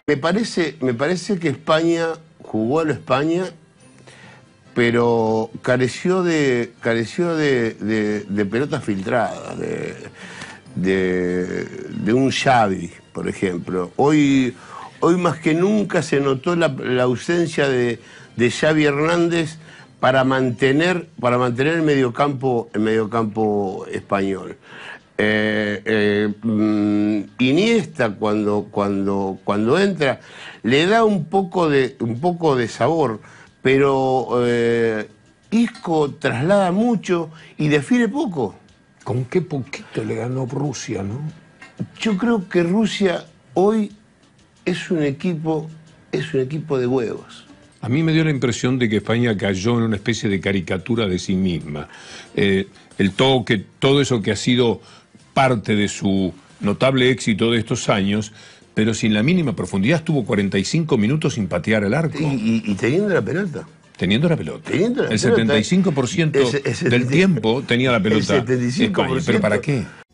Me parece que España jugó a lo España, pero careció de pelotas filtradas, de un Xavi, por ejemplo. Hoy más que nunca se notó la ausencia de Xavi Hernández para mantener el mediocampo español. Iniesta cuando entra le da un poco de sabor, pero Isco traslada mucho y define poco. ¿Con qué poquito le ganó Rusia, no? Yo creo que Rusia hoy es un equipo de huevos. A mí me dio la impresión de que España cayó en una especie de caricatura de sí misma. El toque, todo eso que ha sido parte de su notable éxito de estos años, pero sin la mínima profundidad. Estuvo 45 minutos sin patear el arco. Y teniendo la pelota. Teniendo la pelota. El pelota. 75% del tiempo tenía la pelota. El 75%. España. ¿Pero para qué?